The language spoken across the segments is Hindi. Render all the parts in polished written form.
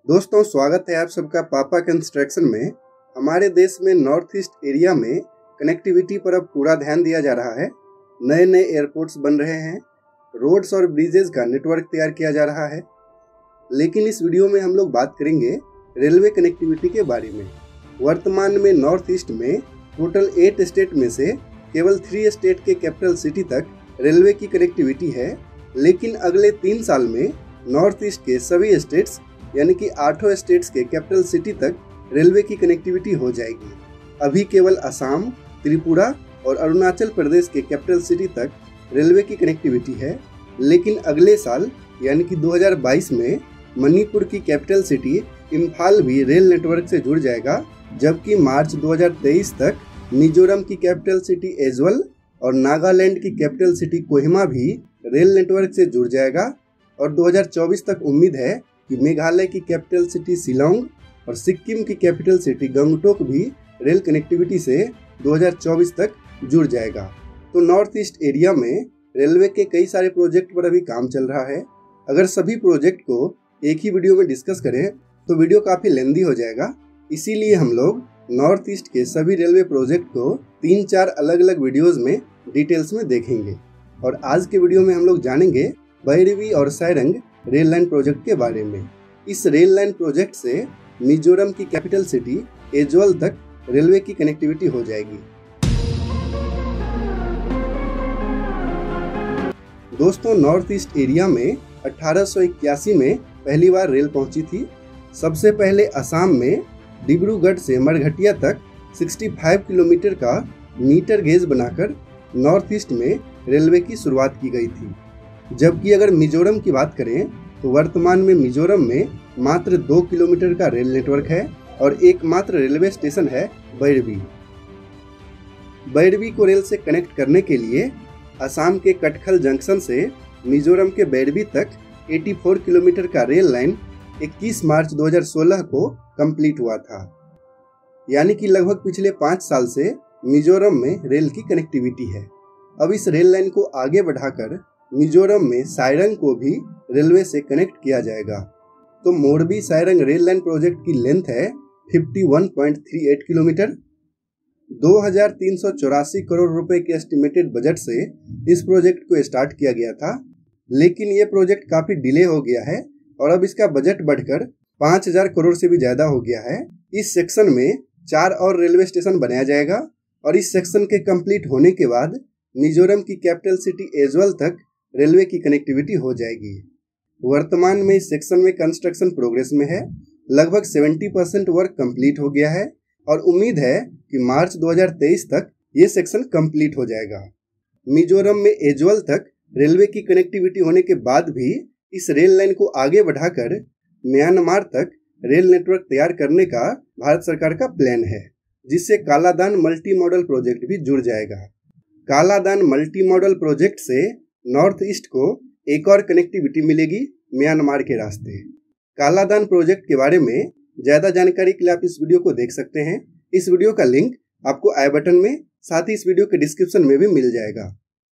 दोस्तों, स्वागत है आप सबका पापा कंस्ट्रक्शन में। हमारे देश में नॉर्थ ईस्ट एरिया में कनेक्टिविटी पर अब पूरा ध्यान दिया जा रहा है। नए नए एयरपोर्ट्स बन रहे हैं, रोड्स और ब्रिजेज का नेटवर्क तैयार किया जा रहा है। लेकिन इस वीडियो में हम लोग बात करेंगे रेलवे कनेक्टिविटी के बारे में। वर्तमान में नॉर्थ ईस्ट में टोटल 8 स्टेट में से केवल 3 स्टेट के कैपिटल सिटी तक रेलवे की कनेक्टिविटी है। लेकिन अगले 3 साल में नॉर्थ ईस्ट के सभी स्टेट्स यानी कि 8 स्टेट्स के कैपिटल सिटी तक रेलवे की कनेक्टिविटी हो जाएगी। अभी केवल असम, त्रिपुरा और अरुणाचल प्रदेश के कैपिटल सिटी तक रेलवे की कनेक्टिविटी है। लेकिन अगले साल यानी कि 2022 में मणिपुर की कैपिटल सिटी इम्फाल भी रेल नेटवर्क से जुड़ जाएगा, जबकि मार्च 2023 तक मिजोरम की कैपिटल सिटी एजवल और नागालैंड की कैपिटल सिटी कोहिमा भी रेल नेटवर्क से जुड़ जाएगा। और 2024 तक उम्मीद है कि मेघालय की कैपिटल सिटी शिलोंग और सिक्किम की कैपिटल सिटी गंगटोक भी रेल कनेक्टिविटी से 2024 तक जुड़ जाएगा। तो नॉर्थ ईस्ट एरिया में रेलवे के कई सारे प्रोजेक्ट पर अभी काम चल रहा है। अगर सभी प्रोजेक्ट को एक ही वीडियो में डिस्कस करें तो वीडियो काफ़ी लेंदी हो जाएगा। इसीलिए हम लोग नॉर्थ ईस्ट के सभी रेलवे प्रोजेक्ट को 3-4 अलग अलग वीडियोज़ में डिटेल्स में देखेंगे। और आज के वीडियो में हम लोग जानेंगे भैरवी और सारंग रेल लाइन प्रोजेक्ट के बारे में। इस रेल लाइन प्रोजेक्ट से मिजोरम की कैपिटल सिटी एजवल तक रेलवे की कनेक्टिविटी हो जाएगी। दोस्तों, नॉर्थ ईस्ट एरिया में 1881 में पहली बार रेल पहुंची थी। सबसे पहले असम में डिब्रूगढ़ से मरघटिया तक 65 किलोमीटर का मीटर गेज बनाकर नॉर्थ ईस्ट में रेलवे की शुरुआत की गई थी। जबकि अगर मिजोरम की बात करें तो वर्तमान में मिजोरम में मात्र 2 किलोमीटर का रेल नेटवर्क है और एकमात्र रेलवे स्टेशन है भैरवी। भैरवी को रेल से कनेक्ट करने के लिए असम के कटखल जंक्शन से मिजोरम के भैरवी तक 84 किलोमीटर का रेल लाइन 21 मार्च 2016 को कंप्लीट हुआ था। यानी कि लगभग पिछले 5 साल से मिजोरम में रेल की कनेक्टिविटी है। अब इस रेल लाइन को आगे बढ़ाकर मिजोरम में सारंग को भी रेलवे से कनेक्ट किया जाएगा। तो Morbi Sarang rail line project की लेंथ है 51.38 किलोमीटर। 2384 करोड़ रुपए के एस्टिमेटेड बजट से इस प्रोजेक्ट को स्टार्ट किया गया था। लेकिन ये प्रोजेक्ट काफी डिले हो गया है और अब इसका बजट बढ़कर 5000 करोड़ से भी ज्यादा हो गया है। इस सेक्शन में 4 और रेलवे स्टेशन बनाया जाएगा और इस सेक्शन के कंप्लीट होने के बाद मिजोरम की कैपिटल सिटी एजवल तक रेलवे की कनेक्टिविटी हो जाएगी। वर्तमान में इस सेक्शन में कंस्ट्रक्शन प्रोग्रेस में है। लगभग 70% वर्क कंप्लीट हो गया है और उम्मीद है कि मार्च 2023 तक ये सेक्शन कंप्लीट हो जाएगा। मिजोरम में एजवल तक रेलवे की कनेक्टिविटी होने के बाद भी इस रेल लाइन को आगे बढ़ाकर म्यांमार तक रेल नेटवर्क तैयार करने का भारत सरकार का प्लान है, जिससे कालादान मल्टी मॉडल प्रोजेक्ट भी जुड़ जाएगा। कालादान मल्टी मॉडल प्रोजेक्ट से नॉर्थ ईस्ट को एक और कनेक्टिविटी मिलेगी म्यांमार के रास्ते। कालादान प्रोजेक्ट के बारे में ज्यादा जानकारी के लिए आप इस वीडियो को देख सकते हैं। इस वीडियो का लिंक आपको आई बटन में, साथ ही इस वीडियो के डिस्क्रिप्शन में भी मिल जाएगा।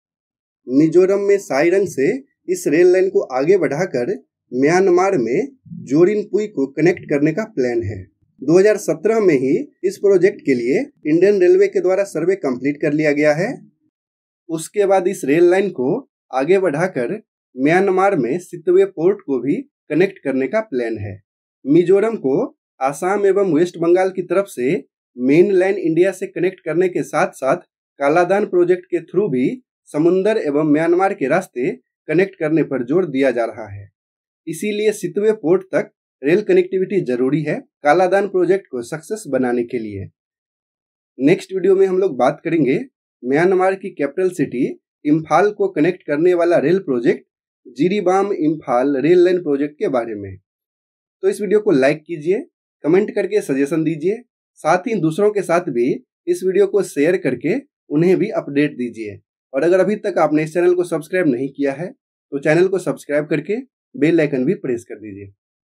मिजोरम में सारंग से इस रेल लाइन को आगे बढ़ाकर म्यांमार में जोरिनपुई को कनेक्ट करने का प्लान है। 2017 में ही इस प्रोजेक्ट के लिए इंडियन रेलवे के द्वारा सर्वे कंप्लीट कर लिया गया है। उसके बाद इस रेल लाइन को आगे बढ़ाकर म्यांमार में सितवे पोर्ट को भी कनेक्ट करने का प्लान है। मिजोरम को आसाम एवं वेस्ट बंगाल की तरफ से मेन लाइन इंडिया से कनेक्ट करने के साथ साथ कालादान प्रोजेक्ट के थ्रू भी समुंदर एवं म्यांमार के रास्ते कनेक्ट करने पर जोर दिया जा रहा है। इसीलिए सितवे पोर्ट तक रेल कनेक्टिविटी जरूरी है कालादान प्रोजेक्ट को सक्सेस बनाने के लिए। नेक्स्ट वीडियो में हम लोग बात करेंगे म्यांमार की कैपिटल सिटी इम्फाल को कनेक्ट करने वाला rail project Jiribam Imphal rail line project के बारे में। तो इस वीडियो को लाइक कीजिए, कमेंट करके सजेशन दीजिए, साथ ही दूसरों के साथ भी इस वीडियो को शेयर करके उन्हें भी अपडेट दीजिए। और अगर अभी तक आपने इस चैनल को सब्सक्राइब नहीं किया है तो चैनल को सब्सक्राइब करके बेल आइकन भी प्रेस कर दीजिए।